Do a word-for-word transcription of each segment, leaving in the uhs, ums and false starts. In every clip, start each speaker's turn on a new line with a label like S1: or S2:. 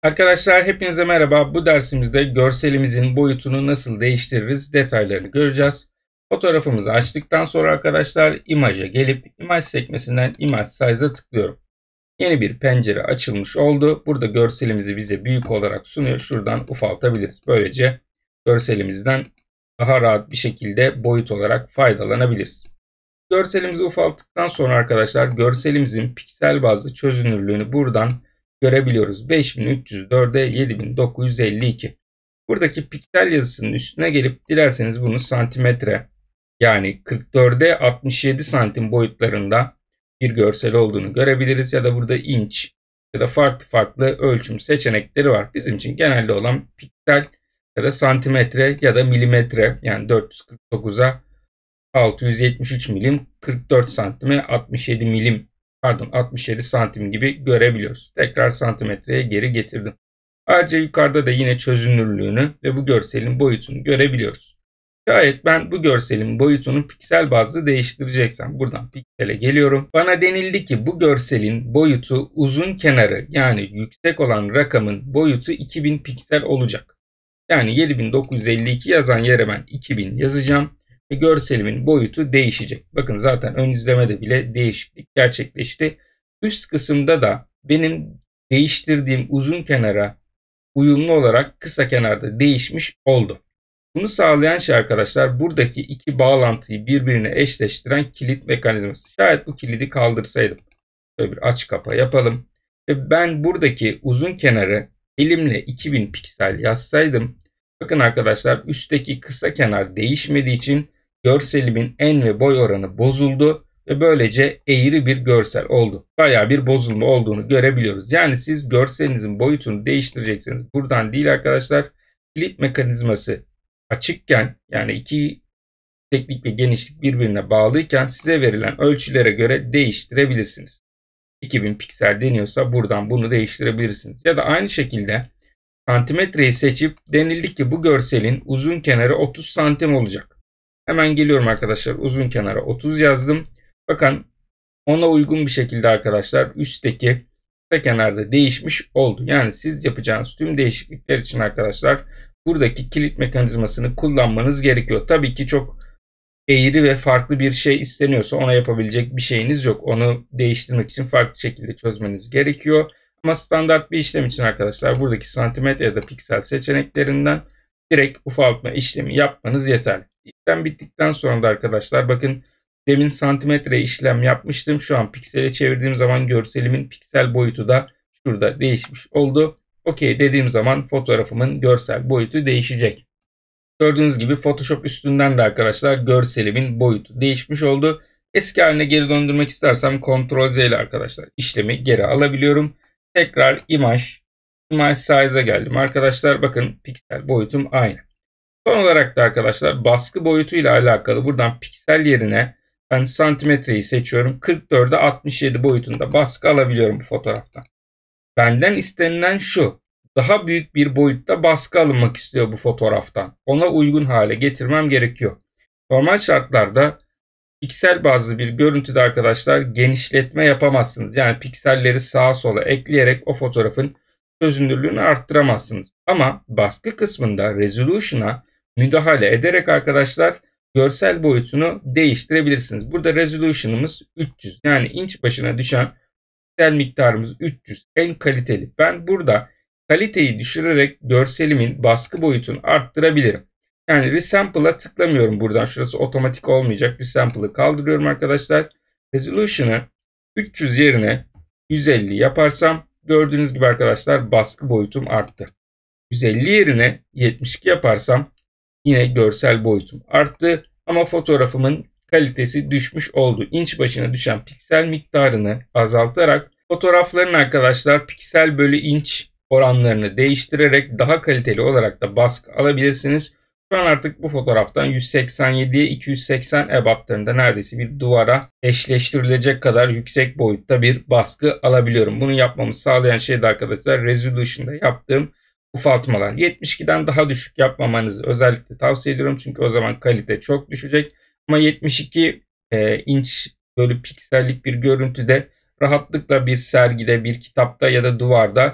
S1: Arkadaşlar hepinize merhaba. Bu dersimizde görselimizin boyutunu nasıl değiştiririz detaylarını göreceğiz. Fotoğrafımızı açtıktan sonra arkadaşlar imaja gelip imaj sekmesinden image size'a tıklıyorum. Yeni bir pencere açılmış oldu. Burada görselimizi bize büyük olarak sunuyor. Şuradan ufaltabiliriz. Böylece görselimizden daha rahat bir şekilde boyut olarak faydalanabiliriz. Görselimizi ufalttıktan sonra arkadaşlar görselimizin piksel bazlı çözünürlüğünü buradan görebiliyoruz. beş bin üç yüz dört'e yedi bin dokuz yüz elli iki. Buradaki piksel yazısının üstüne gelip dilerseniz bunu santimetre yani kırk dört'e altmış yedi santim boyutlarında bir görsel olduğunu görebiliriz. Ya da burada inç ya da farklı farklı ölçüm seçenekleri var. Bizim için genelde olan piksel ya da santimetre ya da milimetre yani dört yüz kırk dokuz'a altı yüz yetmiş üç milim, kırk dört santime altmış yedi milim, pardon altmış yedi santim gibi görebiliyoruz. Tekrar santimetreye geri getirdim. Ayrıca yukarıda da yine çözünürlüğünü ve bu görselin boyutunu görebiliyoruz. Şayet ben bu görselin boyutunu piksel bazlı değiştireceksem buradan piksele geliyorum. Bana denildi ki bu görselin boyutu uzun kenarı yani yüksek olan rakamın boyutu iki bin piksel olacak. Yani yedi bin dokuz yüz elli iki yazan yere ben iki bin yazacağım. Görselimin boyutu değişecek. Bakın zaten ön izlemede bile değişiklik gerçekleşti. Üst kısımda da benim değiştirdiğim uzun kenara uyumlu olarak kısa kenarda değişmiş oldu. Bunu sağlayan şey arkadaşlar buradaki iki bağlantıyı birbirine eşleştiren kilit mekanizması. Şayet bu kilidi kaldırsaydım. Böyle bir aç kapa yapalım. Ve ben buradaki uzun kenarı elimle iki bin piksel yazsaydım. Bakın arkadaşlar üstteki kısa kenar değişmediği için görselimin en ve boy oranı bozuldu ve böylece eğri bir görsel oldu. Bayağı bir bozulma olduğunu görebiliyoruz. Yani siz görselinizin boyutunu değiştireceksiniz. Buradan değil arkadaşlar. Kilit mekanizması açıkken yani iki yükseklik ve genişlik birbirine bağlıyken size verilen ölçülere göre değiştirebilirsiniz. iki bin piksel deniyorsa buradan bunu değiştirebilirsiniz. Ya da aynı şekilde santimetreyi seçip denildi ki bu görselin uzun kenarı otuz santim olacak. Hemen geliyorum arkadaşlar uzun kenara otuz yazdım. Bakın ona uygun bir şekilde arkadaşlar üstteki kısa kenarda değişmiş oldu. Yani siz yapacağınız tüm değişiklikler için arkadaşlar buradaki kilit mekanizmasını kullanmanız gerekiyor. Tabii ki çok eğri ve farklı bir şey isteniyorsa ona yapabilecek bir şeyiniz yok. Onu değiştirmek için farklı şekilde çözmeniz gerekiyor. Ama standart bir işlem için arkadaşlar buradaki santimetre ya da piksel seçeneklerinden direkt ufaltma işlemi yapmanız yeterli. İşlem bittikten sonra da arkadaşlar bakın demin santimetre işlem yapmıştım. Şu an piksele çevirdiğim zaman görselimin piksel boyutu da şurada değişmiş oldu. Okey dediğim zaman fotoğrafımın görsel boyutu değişecek. Gördüğünüz gibi Photoshop üstünden de arkadaşlar görselimin boyutu değişmiş oldu. Eski haline geri döndürmek istersem kontrol Z ile arkadaşlar işlemi geri alabiliyorum. Tekrar image, image size'a geldim. Arkadaşlar bakın piksel boyutum aynı. Son olarak da arkadaşlar baskı boyutu ile alakalı buradan piksel yerine ben santimetreyi seçiyorum. kırk dört'e altmış yedi boyutunda baskı alabiliyorum bu fotoğraftan. Benden istenilen şu. Daha büyük bir boyutta baskı alınmak istiyor bu fotoğraftan. Ona uygun hale getirmem gerekiyor. Normal şartlarda piksel bazlı bir görüntüde arkadaşlar genişletme yapamazsınız. Yani pikselleri sağa sola ekleyerek o fotoğrafın çözünürlüğünü arttıramazsınız. Ama baskı kısmında resolution'a müdahale ederek arkadaşlar görsel boyutunu değiştirebilirsiniz. Burada resolution'ımız üç yüz yani inç başına düşen piksel miktarımız üç yüz en kaliteli. Ben burada kaliteyi düşürerek görselimin baskı boyutunu arttırabilirim. Yani Resample'a tıklamıyorum buradan. Şurası otomatik olmayacak. Resample'ı kaldırıyorum arkadaşlar. Resolution'ı üç yüz yerine yüz elli yaparsam gördüğünüz gibi arkadaşlar baskı boyutum arttı. yüz elli yerine yetmiş iki yaparsam yine görsel boyutum arttı. Ama fotoğrafımın kalitesi düşmüş oldu. İnç başına düşen piksel miktarını azaltarak fotoğrafların arkadaşlar piksel bölü inç oranlarını değiştirerek daha kaliteli olarak da baskı alabilirsiniz. Şu an artık bu fotoğraftan yüz seksen yediye iki yüz seksen ebatlarında neredeyse bir duvara eşleştirilecek kadar yüksek boyutta bir baskı alabiliyorum. Bunu yapmamı sağlayan şey de arkadaşlar resolution'da yaptığım ufaltmalar. yetmiş ikiden daha düşük yapmamanızı özellikle tavsiye ediyorum. Çünkü o zaman kalite çok düşecek. Ama yetmiş iki e, inç bölü piksellik bir görüntüde rahatlıkla bir sergide, bir kitapta ya da duvarda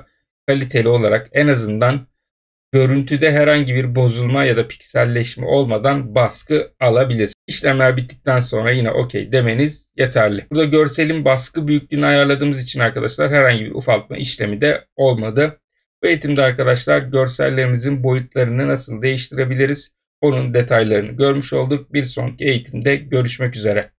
S1: kaliteli olarak en azından görüntüde herhangi bir bozulma ya da pikselleşme olmadan baskı alabilirsiniz. İşlemler bittikten sonra yine okey demeniz yeterli. Burada görselin baskı büyüklüğünü ayarladığımız için arkadaşlar herhangi bir ufaltma işlemi de olmadı. Bu eğitimde arkadaşlar görsellerimizin boyutlarını nasıl değiştirebiliriz? Onun detaylarını görmüş olduk. Bir sonraki eğitimde görüşmek üzere.